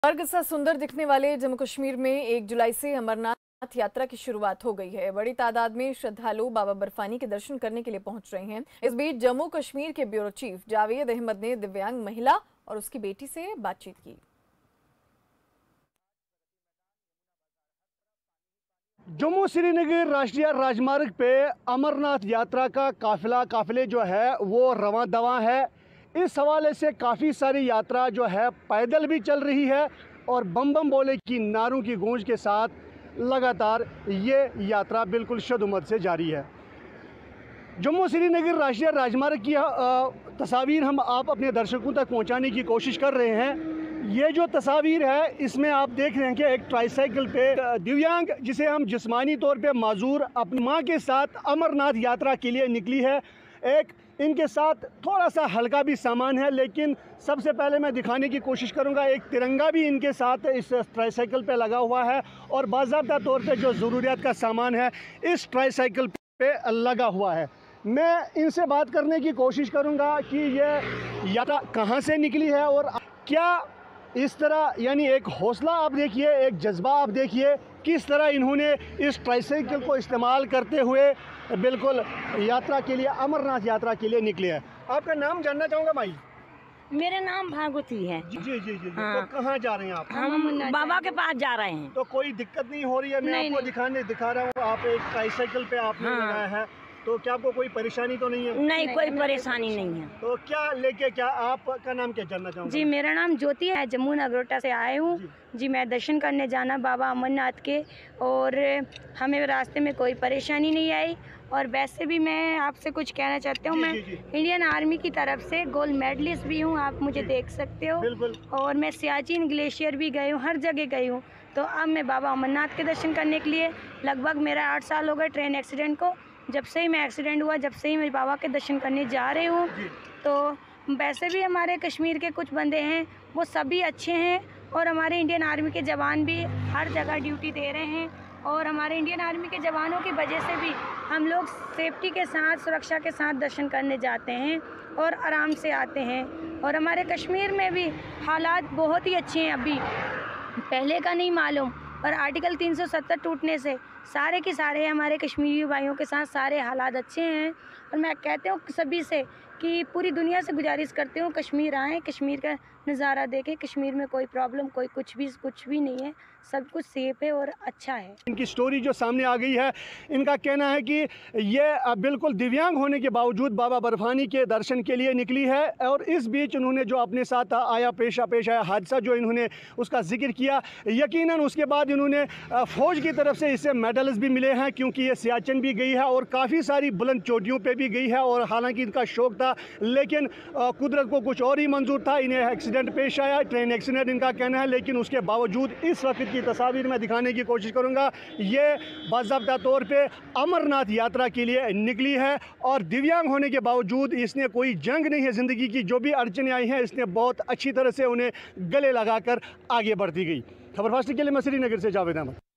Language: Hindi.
स्वर्ग सा सुंदर दिखने वाले जम्मू कश्मीर में 1 जुलाई से अमरनाथ यात्रा की शुरुआत हो गई है। बड़ी तादाद में श्रद्धालु बाबा बर्फानी के दर्शन करने के लिए पहुंच रहे हैं। इस बीच जम्मू कश्मीर के ब्यूरो चीफ जावेद अहमद ने दिव्यांग महिला और उसकी बेटी से बातचीत की। जम्मू श्रीनगर राष्ट्रीय राजमार्ग पे अमरनाथ यात्रा का काफिले जो है वो रवां दवां है। इस हवाले से काफ़ी सारी यात्रा जो है पैदल भी चल रही है और बम बम बोले की नारों की गूंज के साथ लगातार ये यात्रा बिल्कुल शद-उमद से जारी है। जम्मू श्रीनगर राष्ट्रीय राजमार्ग की तस्वीर हम आप अपने दर्शकों तक पहुंचाने की कोशिश कर रहे हैं। ये जो तस्वीर है इसमें आप देख रहे हैं कि एक ट्राईसाइकिल पे दिव्यांग जिसे हम जिस्मानी तौर पे माजूर अपनी माँ के साथ अमरनाथ यात्रा के लिए निकली है। एक इनके साथ थोड़ा सा हल्का भी सामान है, लेकिन सबसे पहले मैं दिखाने की कोशिश करूंगा एक तिरंगा भी इनके साथ इस ट्राईसाइकिल पे लगा हुआ है और बाज़ाब्ता तौर पे जो ज़रूरियात का सामान है इस ट्राईसाइकिल पे लगा हुआ है। मैं इनसे बात करने की कोशिश करूंगा कि ये यात्रा कहाँ से निकली है और क्या इस तरह यानी एक हौसला आप देखिए, एक जज्बा आप देखिए किस तरह इन्होंने इस ट्राईसाइकिल को इस्तेमाल करते हुए बिल्कुल यात्रा के लिए अमरनाथ यात्रा के लिए निकले हैं। आपका नाम जानना चाहूँगा भाई। मेरा नाम भागवती है। जी जी जी जी। हाँ। तो कहाँ जा रहे हैं आप? हम बाबा के पास जा रहे हैं। तो कोई दिक्कत नहीं हो रही है? मैं आपको दिखा रहा हूँ, आप एक ट्राईसाइकिल पे आपने लगाया है, तो क्या आपको कोई परेशानी तो नहीं है? नहीं, कोई परेशानी नहीं है। तो क्या लेके क्या आपका नाम क्या जानना चाहूँगा? जी मेरा नाम ज्योति है, जम्मू नगरोटा से आए हूँ जी। मैं दर्शन करने जाना बाबा अमरनाथ के और हमें रास्ते में कोई परेशानी नहीं आई। और वैसे भी मैं आपसे कुछ कहना चाहती हूँ, मैं इंडियन आर्मी की तरफ से गोल्ड मेडलिस्ट भी हूँ, आप मुझे देख सकते हो। और मैं सियाचिन ग्लेशियर भी गई हूँ, हर जगह गई हूँ। तो अब मैं बाबा अमरनाथ के दर्शन करने के लिए लगभग मेरा 8 साल हो गए ट्रेन एक्सीडेंट को। जब से ही मैं एक्सीडेंट हुआ, जब से ही मैं बाबा के दर्शन करने जा रही हूँ। तो वैसे भी हमारे कश्मीर के कुछ बंदे हैं वो सभी अच्छे हैं और हमारे इंडियन आर्मी के जवान भी हर जगह ड्यूटी दे रहे हैं। और हमारे इंडियन आर्मी के जवानों की वजह से भी हम लोग सेफ्टी के साथ, सुरक्षा के साथ दर्शन करने जाते हैं और आराम से आते हैं। और हमारे कश्मीर में भी हालात बहुत ही अच्छे हैं, अभी पहले का नहीं मालूम, पर आर्टिकल 370 टूटने से सारे के सारे हमारे कश्मीरी भाइयों के साथ सारे हालात अच्छे हैं। और मैं कहती हूँ सभी से कि पूरी दुनिया से गुजारिश करती हूँ कश्मीर आएँ, कश्मीर का नज़ारा देखें। कश्मीर में कोई प्रॉब्लम, कोई कुछ भी नहीं है, सब कुछ सेफ है और अच्छा है। इनकी स्टोरी जो सामने आ गई है, इनका कहना है कि ये बिल्कुल दिव्यांग होने के बावजूद बाबा बर्फानी के दर्शन के लिए निकली है। और इस बीच उन्होंने जो अपने साथ पेश आया हादसा जो इन्होंने उसका जिक्र किया, यकीनन उसके बाद इन्होंने फ़ौज की तरफ से इससे मेडल्स भी मिले हैं, क्योंकि ये सियाचिन भी गई है और काफ़ी सारी बुलंद चोटियों पर भी गई है। और हालांकि इनका शौक़ था, लेकिन कुदरत को कुछ और ही मंजूर था, इन्हें एक्सीडेंट पेश आया, ट्रेन एक्सीडेंट इनका कहना है। लेकिन उसके बावजूद इस वक्त की तस्वीर में दिखाने की कोशिश करूंगा, ये बाज़ाब्ता तौर पे अमरनाथ यात्रा के लिए निकली है और दिव्यांग होने के बावजूद इसने कोई जंग नहीं है, ज़िंदगी की जो भी अड़चनें आई हैं इसने बहुत अच्छी तरह से उन्हें गले लगाकर आगे बढ़ती गई। खबर फास्ट के लिए मैं श्रीनगर से जावेद अहमद।